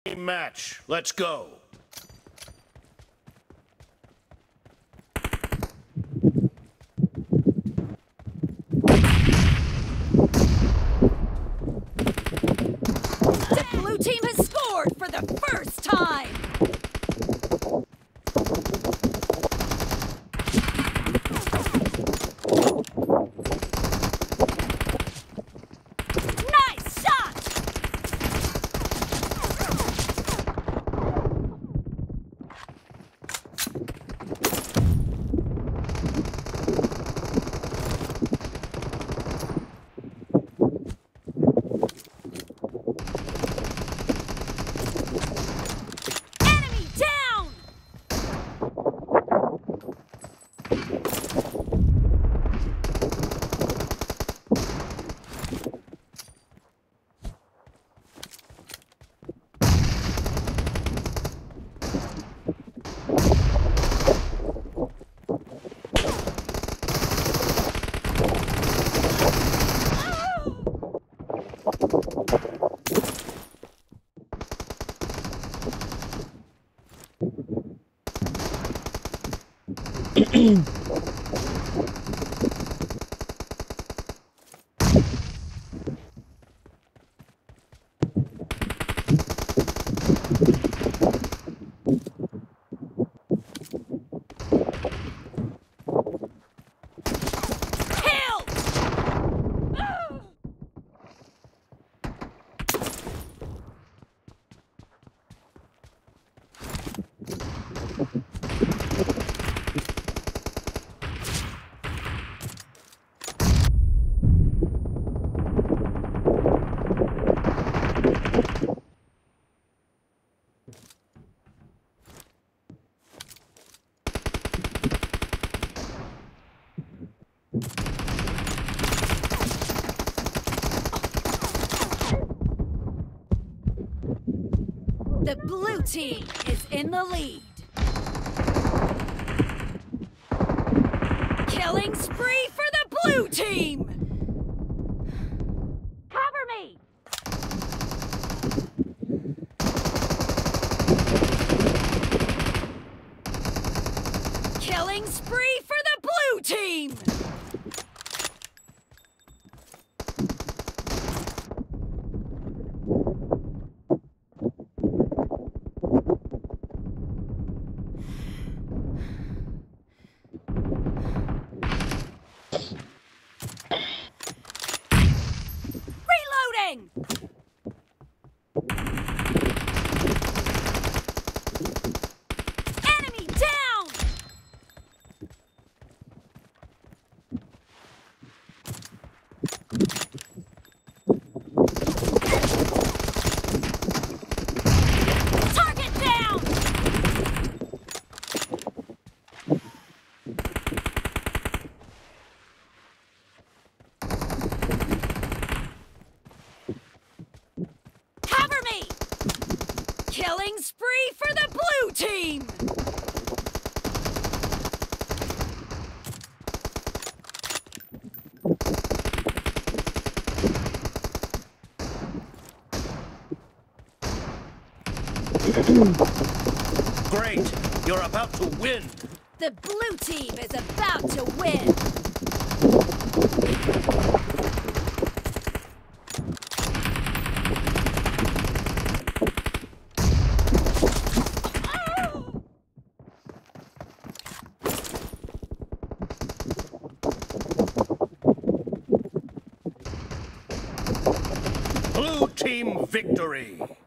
match. Let's go. The blue team has scored for the first time! Nice shot! Enemy down! Kill! The blue team is in the lead. Killing spree for the blue team! Cover me! Killing spree for the blue team! Reloading! Enemy down! Target down! Cover me! Killing spree for the blue team! Great. You're about to win. The blue team is about to win! Blue team victory.